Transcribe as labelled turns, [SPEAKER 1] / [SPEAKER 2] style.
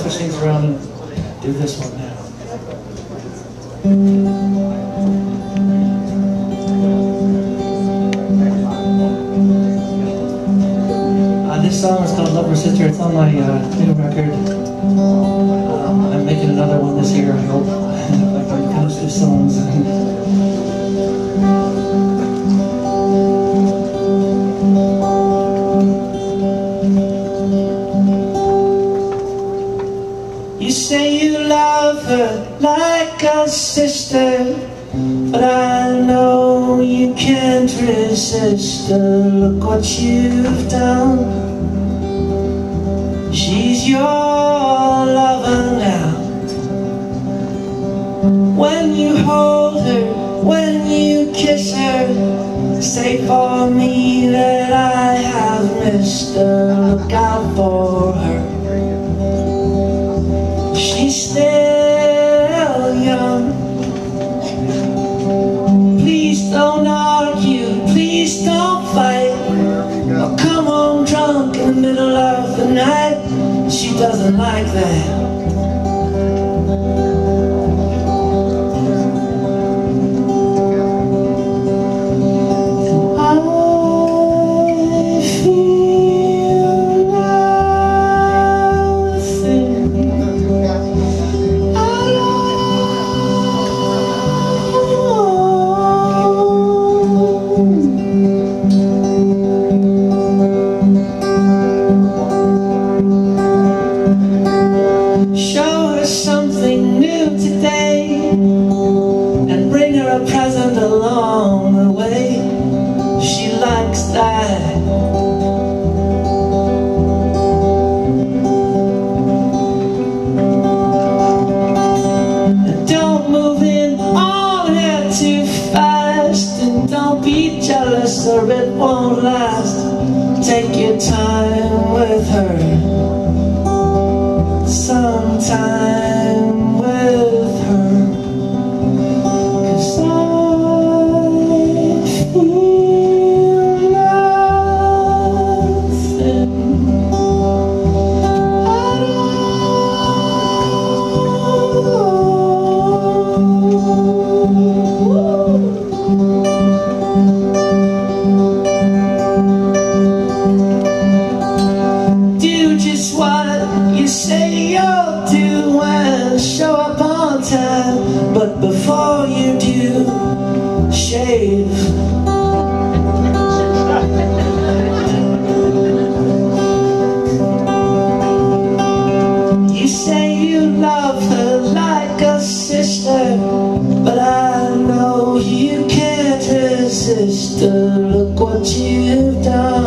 [SPEAKER 1] switch things around and do this one now. This song is called Lover Sister. It's on my new record. I'm making another one this year, I hope. If I can finish these songs. You say you love her like a sister, but I know you can't resist her. Look what you've done. She's your lover now. When you hold her, when you kiss her, say for me that I have missed her. Look out for her. She's still young. Please don't argue, please don't fight, or come home drunk in the middle of the night. She doesn't like that. Along the way, she likes that. And don't move in on her too fast, and don't be jealous or it won't last. Take your time with her, some time with her. But before you do, shave. You say you love her like a sister, but I know you can't resist her. Look what you've done.